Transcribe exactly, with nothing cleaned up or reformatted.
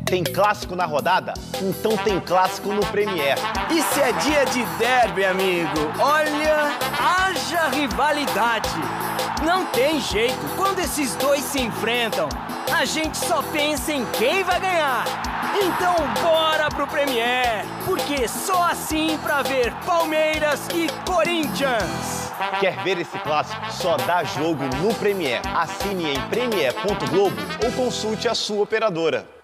Tem clássico na rodada? Então tem clássico no Premier. E se é dia de derby, amigo? Olha, haja rivalidade. Não tem jeito, quando esses dois se enfrentam, a gente só pensa em quem vai ganhar. Então bora pro Premier, porque só assim pra ver Palmeiras e Corinthians. Quer ver esse clássico? Só dá jogo no Premier. Assine em premier ponto globo ou consulte a sua operadora.